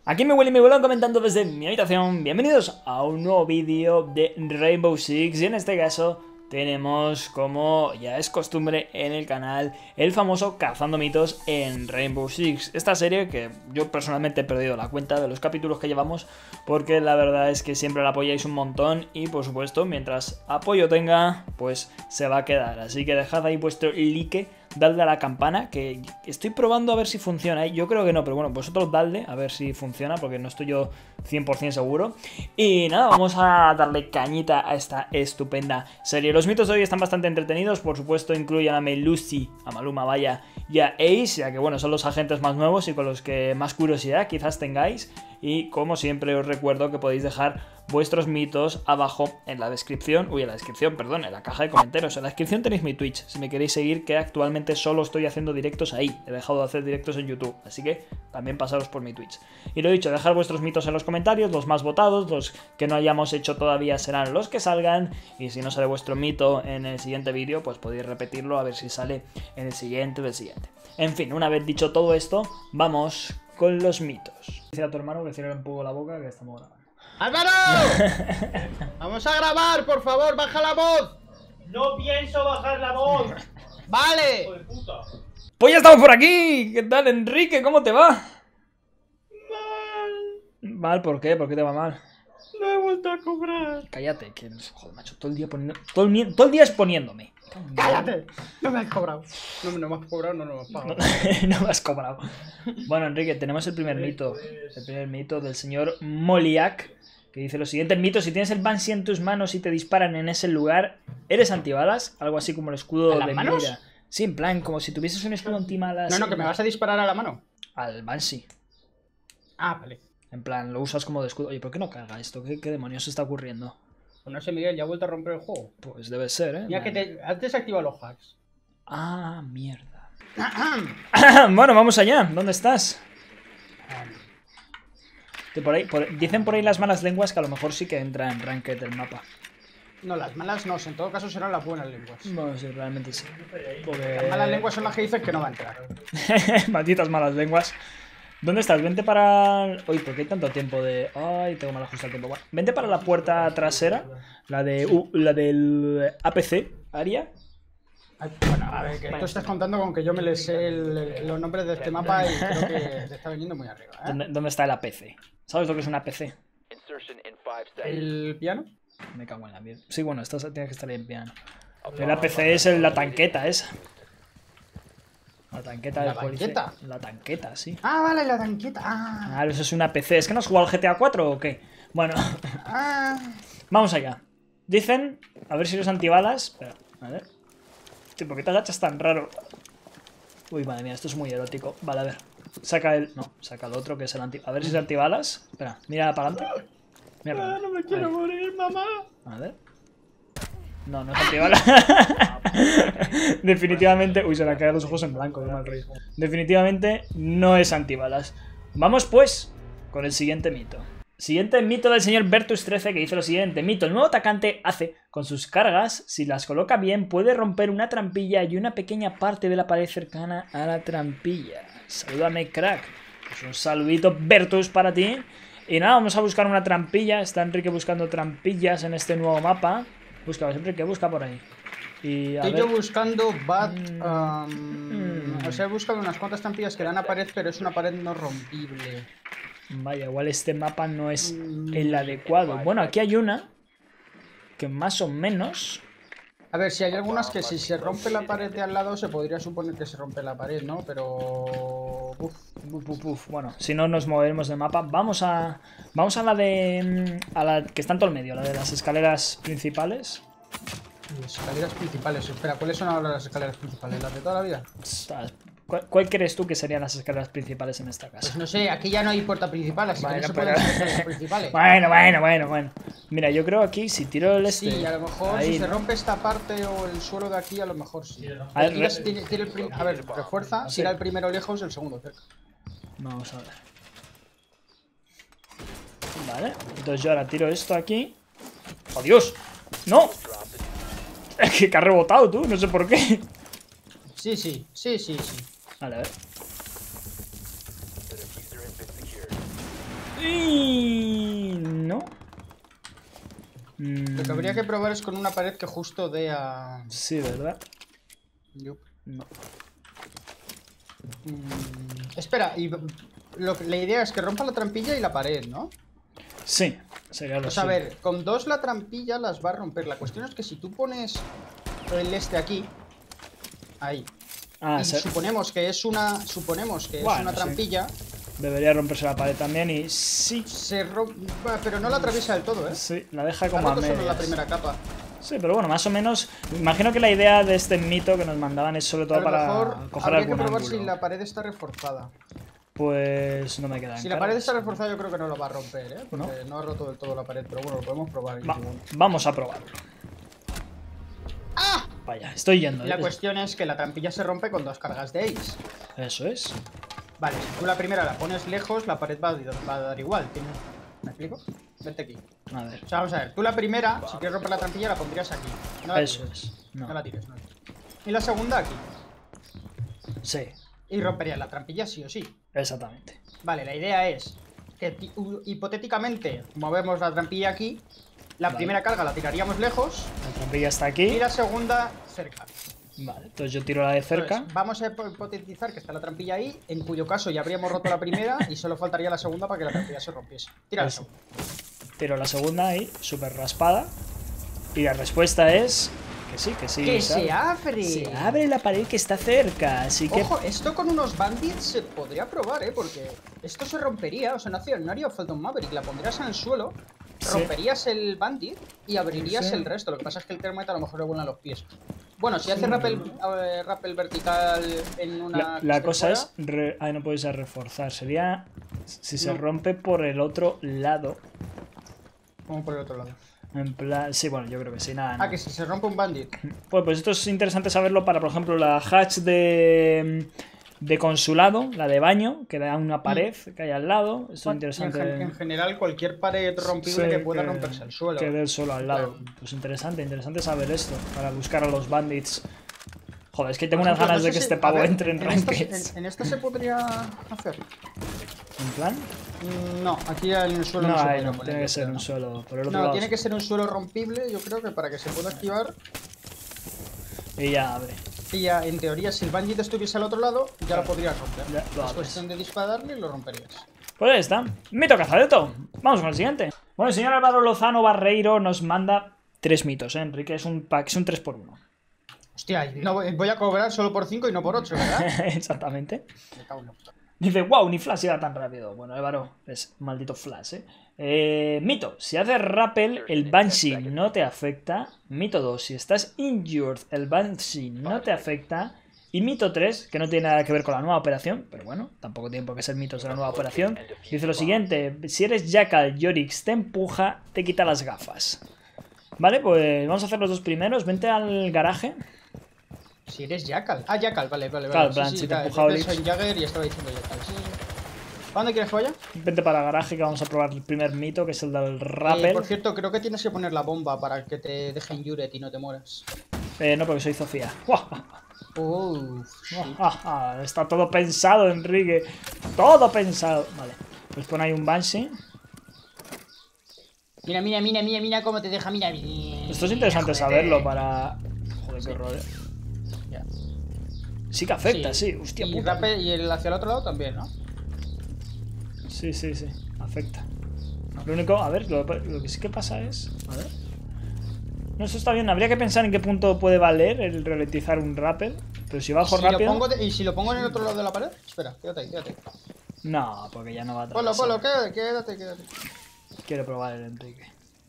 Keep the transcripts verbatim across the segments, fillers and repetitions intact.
Aquí me huele y me vuelan comentando desde mi habitación. Bienvenidos a un nuevo vídeo de Rainbow Six. Y en este caso tenemos, como ya es costumbre en el canal, el famoso Cazando Mitos en Rainbow Six. Esta serie que yo personalmente he perdido la cuenta de los capítulos que llevamos, porque la verdad es que siempre la apoyáis un montón. Y por supuesto, mientras apoyo tenga, pues se va a quedar. Así que dejad ahí vuestro like, dadle a la campana, que estoy probando a ver si funciona, ¿eh? Yo creo que no, pero bueno, vosotros dadle a ver si funciona, porque no estoy yo cien por cien seguro. Y nada, vamos a darle cañita a esta estupenda serie. Los mitos de hoy están bastante entretenidos, por supuesto incluyen a Melusi, a Maluma, vaya, y a Ace, ya que bueno, son los agentes más nuevos y con los que más curiosidad quizás tengáis. Y como siempre os recuerdo que podéis dejar vuestros mitos abajo en la descripción, uy, en la descripción, perdón, en la caja de comentarios. En la descripción tenéis mi Twitch, si me queréis seguir, que actualmente solo estoy haciendo directos ahí. He dejado de hacer directos en YouTube, así que también pasaros por mi Twitch. Y lo dicho, dejar vuestros mitos en los comentarios, los más votados, los que no hayamos hecho todavía serán los que salgan. Y si no sale vuestro mito en el siguiente vídeo, pues podéis repetirlo a ver si sale en el siguiente o el siguiente. En fin, una vez dicho todo esto, vamos con los mitos. Dice a tu hermano que cierre un poco la boca, que estamos grabando. ¡Álvaro! ¡Vamos a grabar, por favor! ¡Baja la voz! No pienso bajar la voz. ¡Vale! Hijo de puta. Pues ya estamos por aquí. ¿Qué tal, Enrique? ¿Cómo te va? Mal. Mal, ¿por qué? ¿Por qué te va mal? No he vuelto a cobrar. Cállate, que joder, macho, todo el día poniendo, todo el, mi- todo el día exponiéndome. ¡Cállate! No me has cobrado. No, no me has cobrado, no, no me has No, pagado. no me has cobrado. Bueno, Enrique, tenemos el primer mito. El primer mito del señor Moliak, que dice lo siguiente: el mito: si tienes el Banshee en tus manos y te disparan en ese lugar, ¿eres antibalas? Algo así como el escudo ¿En las de manos? mira. Sí, en plan, como si tuvieses un escudo antibalas. No, no, que me vas a disparar a la mano. Al Banshee. Ah, vale. En plan, lo usas como de escudo. Oye, ¿por qué no carga esto? ¿Qué, qué demonios está ocurriendo? Pues no sé, Miguel, ya ha vuelto a romper el juego. Pues debe ser, ¿eh? Mira que te has desactivado los hacks. Ah, mierda. Bueno, vamos allá. ¿Dónde estás? De por ahí, por- dicen por ahí las malas lenguas que a lo mejor sí que entra en ranked del mapa. No, las malas no, en todo caso serán las buenas lenguas. Bueno, sí, realmente sí. Las Porque... malas lenguas son las que dicen que no va a entrar. Malditas malas lenguas. ¿Dónde estás? Vente para... Uy, ¿por qué hay tanto tiempo de...? Ay, tengo mal ajustado el tiempo. Bueno, vente para la puerta trasera. La de... Uh, la del A P C, área. Ay, bueno, a ver, que tú estás contando con que yo me le sé el- los nombres de este mapa y creo que te está viniendo muy arriba, ¿eh? ¿Dónde, dónde está el A P C? ¿Sabes lo que es un A P C? ¿El piano? Me cago en la mierda. Sí, bueno, esto tiene que estar ahí en piano. El A P C es el- la tanqueta esa. La tanqueta ¿La del policía. tanqueta? La tanqueta, sí. Ah, vale, la tanqueta. Ah, Ah, eso es una P C. ¿Es que no has jugado al G T A cuatro o qué? Bueno, ah. vamos allá. Dicen, a ver si los antibalas. Espera, a ver. Tío, ¿por qué te agachas tan raro? Uy, madre mía, esto es muy erótico. Vale, a ver. Saca el... No, saca el otro que es el anti... A ver si es antibalas. Espera, mira para adelante. Mira para Ah, adelante. no me quiero Ahí. morir, mamá. A ver. No, no es antibalas. Definitivamente... Uy, se le han quedado los ojos en blanco, qué mal rollo. Definitivamente no es antibalas. Vamos pues con el siguiente mito. Siguiente mito del señor Bertus trece, que dice lo siguiente: mito: el nuevo atacante hace con sus cargas, si las coloca bien, puede romper una trampilla y una pequeña parte de la pared cercana a la trampilla. Salúdame, crack. Pues un saludito, Bertus, para ti. Y nada, vamos a buscar una trampilla. Está Enrique buscando trampillas en este nuevo mapa. Busca, Enrique, busca por ahí. Y a Estoy ver... yo buscando bat. Mm. um, Mm. O sea, he buscado unas cuantas trampillas que dan a pared, pero es una pared no rompible. Vaya, igual este mapa no es Mm. el adecuado. Bueno, aquí hay una que más o menos... A ver, si hay algunas que si se rompe la pared de al lado, se podría suponer que se rompe la pared, ¿no? Pero. Uf. Uf, uf, uf. Bueno, si no nos moveremos del mapa, vamos a... Vamos a la de... A la que está en todo el medio, la de las escaleras principales. Las escaleras principales. Espera, ¿cuáles son ahora las escaleras principales? ¿Las de toda la vida? ¿Cuál, cuál crees tú que serían las escaleras principales en esta Pues casa? no sé, aquí ya no hay puerta principal, así Bueno, que no se pero- pueden hacer escaleras principales. Bueno, bueno, bueno, bueno. Mira, yo creo aquí, si tiro el este... Sí, a lo mejor ahí, si se ¿no? rompe esta parte o el suelo de aquí, a lo mejor sí. A ver, Tira- re- tira- tira el prim- a ver, refuerza, Sí. tira el primero lejos, el segundo cerca. Vamos a ver. Vale, entonces yo ahora tiro esto aquí. ¡Oh, Dios! ¡No! Es que ha rebotado tú, no sé por qué. Sí, sí, sí, sí, sí. Vale, a ver. que habría que probar es con una pared que justo dé a... Sí, ¿verdad? Yup. No. Mm, espera, y lo, la idea es que rompa la trampilla y la pared, ¿no? Sí, sería lo Pues a suyo. ver, con dos la trampilla las va a romper. La cuestión es que si tú pones el este aquí, ahí, Ah, y se- suponemos que es una, suponemos que Bueno, es una sí. trampilla, debería romperse la pared también y sí. se rompa, pero no la atraviesa del todo, ¿eh? Sí, la deja Ha como a roto solo la medias. primera capa. Sí, pero bueno, más o menos. Imagino que la idea de este mito que nos mandaban es sobre A todo lo para mejor coger habría que algún probar ángulo. si la pared está reforzada. Pues no me queda en Si la claro. pared está reforzada yo creo que no la va a romper, ¿eh? Porque no, ha roto del todo la pared, pero bueno, lo podemos probar. Va- vamos a probarlo. ¡Ah! Vaya, estoy yendo. Y la ¿eh? cuestión es que la trampilla se rompe con dos cargas de Ace. Eso es. Vale, si tú la primera la pones lejos, la pared va a, va a dar igual. ¿Tienes- ¿Me explico? Vete aquí. A ver. O sea, vamos a ver, tú la primera, si quieres romper la trampilla, la pondrías aquí. No la Eso tires. es. No. No. la tires, no la tires. Y la segunda aquí. Sí, Y romperías la trampilla sí o sí. exactamente. Vale, la idea es que ti- u- hipotéticamente movemos la trampilla aquí. La Vale. primera carga la tiraríamos lejos La trampilla está y aquí. la segunda cerca. Vale, entonces yo tiro la de cerca. Entonces, vamos a hipo- hipotetizar que está la trampilla ahí, en cuyo caso ya habríamos roto la primera y solo faltaría la segunda para que la trampilla se rompiese. Tira la Eso. segunda. Tiro la segunda ahí, súper raspada. Y la respuesta es que sí, que sí. ¡Que ¿sabes? se abre! Se abre la pared que está cerca, así que. Ojo, esto con unos bandits se podría probar, ¿eh? Porque esto se rompería, o sea, no, hacía, no haría falta un Maverick. La pondrías en el suelo, Sí. romperías el bandit y abrirías Sí. el resto. Lo que pasa es que el termite a lo mejor le vuelan los pies. Bueno, si hace rappel, eh, rappel vertical en una... La, que la esté cosa fuera, es. Re... Ay, no puedes reforzar. Sería. Si se No. rompe por el otro lado. Como por el otro lado. En plan. Sí, bueno, yo creo que sí, nada. Ah, no. que si se rompe un bandit. Pues, pues esto es interesante saberlo para, por ejemplo, la hatch de. De consulado, la de baño, que da una pared que hay al lado. Esto es Y en, interesante. gen- en general, cualquier pared rompible Sí, que pueda romperse al suelo. Que dé el suelo al lado. Claro. Pues interesante, interesante saber esto. Para buscar a los bandits. Joder, es que tengo Por unas ejemplo, ganas no de sé que si- este a pavo ver, entre en en esta, se- rankeds. en, en esta se podría hacer. ¿En plan? Mm, No, aquí en el suelo no, No, se ahí podría no, poner, tiene yo que ser creo, un ¿no? suelo. Por el otro No, lado. tiene que ser un suelo rompible, yo creo que para que se pueda activar. Y ya abre. Y ya, en teoría, si el bandit estuviese al otro lado, ya lo podrías romper. Ya, lo es abres. cuestión de dispararle y lo romperías. Pues ahí está. Mito Cazadeto. Vamos con el siguiente. Bueno, el señor Álvaro Lozano Barreiro nos manda tres mitos, ¿eh, Enrique? Es un pack, es un tres por uno. Hostia, y no voy voy a cobrar solo por cinco y no por ocho, ¿verdad? Exactamente. Me cago en la puta. Dice, wow, ni Flash iba tan rápido. Bueno, Álvaro, es maldito Flash, ¿eh? Eh, Mito, si haces rappel, el Banshee no te afecta. Mito dos, si estás injured, el Banshee no te afecta. Y mito tres, que no tiene nada que ver con la nueva operación, pero bueno, tampoco tiene por qué ser mitos de la nueva operación. Dice lo siguiente, si eres Jackal, Yorix te empuja, te quita las gafas. Vale, pues vamos a hacer los dos primeros. Vente al garaje. Si eres Jackal. Ah, Jackal, vale, vale, Claro, vale. en plan, sí, sí, si te claro, empuja yo Olix. soy Jagger y estaba diciendo Jackal. Sí, sí, sí. ¿A dónde quieres que vaya? Vente para el garaje que vamos a probar el primer mito, que es el del rappel. Eh, por cierto, creo que tienes que poner la bomba para que te dejen Juret y no te mueras. Eh, no, porque soy Sofía. ¡Guau! Uff, Ah, ah, está todo pensado, Enrique. Todo pensado. Vale. Pues pon ahí un Banshee. Mira, mira, mira, mira, mira cómo te deja, mira, mira. Esto es interesante Jódete. saberlo para... Joder, qué horror. eh. Ya. Sí que afecta, sí. Hostia y, puta. rape- y el hacia el otro lado también, ¿no? Sí, sí, sí. Afecta. Lo único... A ver, lo, lo que sí que pasa es... A ver... No, eso está bien. Habría que pensar en qué punto puede valer el ralentizar un rappel. Pero si bajo Si lo rápido... pongo de- ¿Y si lo pongo en el otro lado de la pared? Espera, quédate ahí, quédate. No, porque ya no va a Polo, atravesar. polo, quédate, quédate, quédate. Quiero probar el Enrique.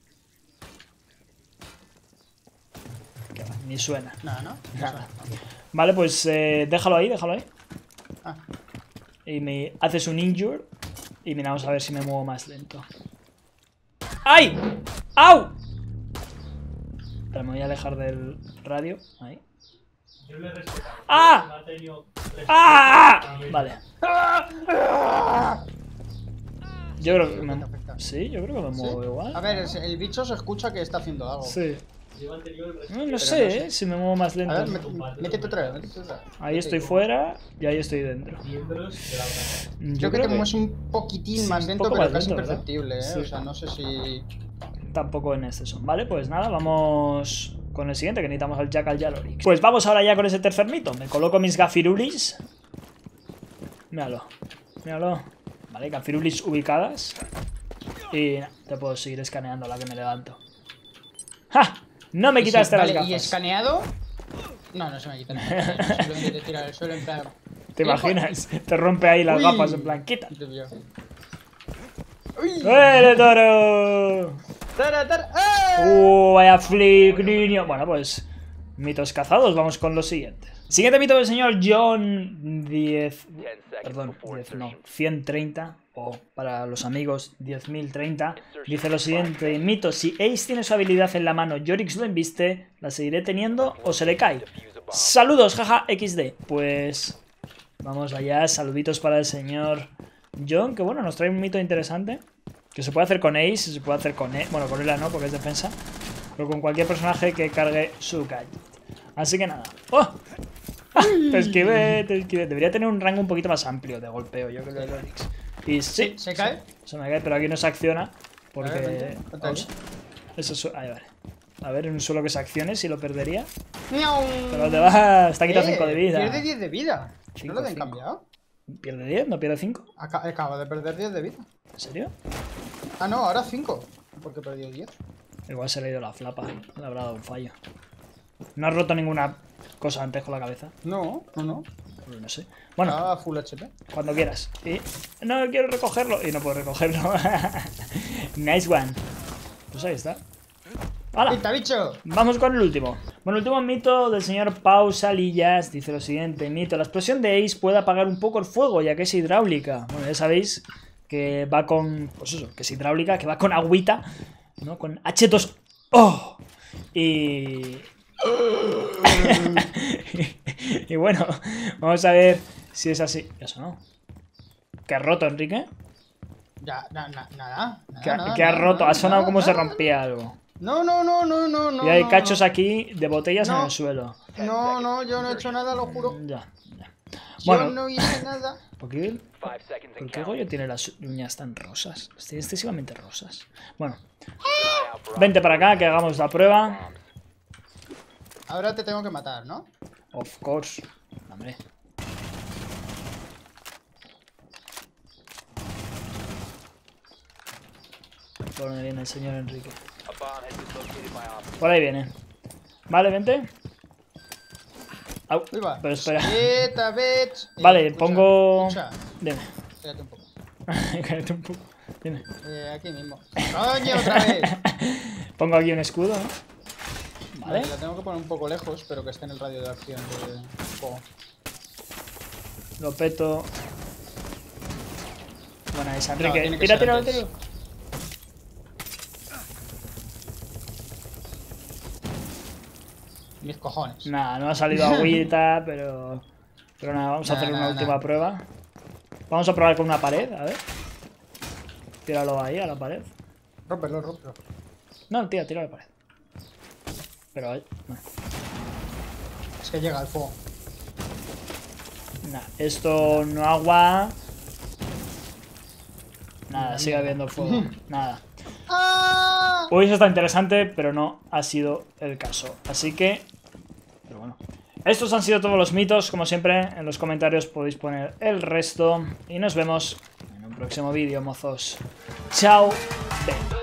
Qué va, ni suena. No, no. Nada. Vale, pues eh, déjalo ahí, déjalo ahí. Ah, Y me haces un injure. Y miramos a ver si me muevo más lento. ¡Ay! ¡Au! Pero me voy a alejar del radio. Ahí. Yo le respeto. ¡Ah! Me ha tenido respeto. ¡Ah! Vale. Yo creo que me... Afecta. Sí, yo creo que me ¿Sí? muevo igual. A ver, es- el bicho se escucha que está haciendo algo. Sí. Yo he tenido el respeto. No, no Pero sé, no sé. ¿eh? Si me muevo más lento. A ver, met- métete otra vez, métete otra vez. Ahí estoy fuera y ahí estoy dentro. Miembros de la otra. Yo Creo que creo te mueves un poquitín sí, más un lento, poco pero más casi lento, ¿verdad? imperceptible, ¿eh? Sí. O sea, no sé si... tampoco en exceso. Vale, pues nada, vamos con el siguiente, que necesitamos al Jackal Yalorix. Pues vamos ahora ya con ese tercer mito. Me coloco mis gafirulis. Míralo, míralo. Vale, gafirulis ubicadas. Y nah, te puedo seguir escaneando a la que me levanto. ¡Ja! No me quitaste Sí, las vale, gafas. ¿y escaneado? No, no se me quita nada. Simplemente te tira al suelo en plan... ¿Te imaginas? Te rompe ahí las Uy. gafas en plan, quita. ¡Uy! ¡Eh, toro! ¡Tara, tara! ¡Ah! ¡Uh, vaya flick, niño! Bueno, pues mitos cazados, vamos con los siguientes. Siguiente mito del señor John diez... Perdón, diez, no, ciento treinta, o para los amigos diez mil treinta. Dice lo siguiente, mito, si Ace tiene su habilidad en la mano, Yorix lo embiste, ¿la seguiré teniendo o se le cae? Saludos, jaja, equis de. Pues vamos allá, saluditos para el señor John, que bueno, nos trae un mito interesante. Que se puede hacer con Ace, se puede hacer con... E bueno, con Ela no, porque es defensa. Pero con cualquier personaje que cargue su gadget. Así que nada. ¡Oh! ¡Ah! Te esquivé, te esquivé. Debería tener un rango un poquito más amplio de golpeo, yo creo que el Onix. Y sí. ¿Se cae? Se me cae, pero aquí no se acciona. Porque... A ver, vente, vente vamos. Eso es... Ahí vale. A ver, en un solo que se accione, si lo perdería. ¡Miau! Pero te va... Está quitando Eh, cinco de vida. Pierde diez de vida. Cinco, ¿No lo han cinco. cambiado? ¿Pierde diez? ¿No pierde cinco? Aca- Acaba de perder diez de vida. ¿En serio? Ah, no, ahora cinco. Porque perdió diez. Igual se le ha ido la flapa. Le habrá dado un fallo. No has roto ninguna cosa antes con la cabeza. No, no, no. Pues no sé. Bueno, Estaba full H P. cuando quieras. Y no quiero recogerlo. Y no puedo recogerlo. Nice one. Pues ahí está. ¡Hala! ¡Pinta, bicho! Vamos con el último. Bueno, el último mito del señor Pau Salillas dice lo siguiente. Mito, la explosión de Ace puede apagar un poco el fuego, ya que es hidráulica. Bueno, ya sabéis que va con... Pues eso, que es hidráulica, que va con agüita, ¿no? Con hache dos O. Y... y bueno, vamos a ver si es así. Eso no. ¿Qué ha roto, Enrique? Ya, na, na, nada. nada, ¿Qué, ha- nada, qué ha nada, roto? nada, Ha sonado nada, como se nada. rompía algo. No, no, no, no, no, no. Y hay no, cachos no. aquí de botellas en No. el suelo. No, no, yo no he hecho nada, lo juro. Ya, ya. Yo Bueno, no hice nada. ¿por qué, ¿por qué Goyo tiene las uñas tan rosas? Estoy excesivamente rosas. Bueno, vente para acá que hagamos la prueba. Ahora te tengo que matar, ¿no? Of course. Hombre. Por donde viene el señor Enrique. Por ahí viene. Vale, vente. Au, Uy, va. pero espera. Quieta, bitch. Eh, Vale, escucha, pongo... Escucha, Dime. espérate un poco. Cállate un poco. Dime. Eh, aquí mismo. ¡Coño, otra vez! Pongo aquí un escudo, ¿no? Vale. Vale, la tengo que poner un poco lejos, pero que esté en el radio de acción del juego. Lo peto. Buena esa, No, Enrique. tiene que tira, ser tira, antes. tira. Mis cojones. Nada, no ha salido agüita, pero... Pero nada, vamos a Nah, hacer una nah, última nah. prueba. Vamos a probar con una pared, a ver. Tíralo ahí, a la pared. Rómpelo, rómpelo. No, tira, tira a la pared. Pero ahí... No. Es que llega el fuego. Nah, esto no agua... Nada, sigue habiendo fuego. Nada. ¡Ah! Hoy eso está interesante, pero no ha sido el caso. Así que... Pero bueno. Estos han sido todos los mitos. Como siempre, en los comentarios podéis poner el resto. Y nos vemos en un próximo vídeo, mozos. Chao. Ven.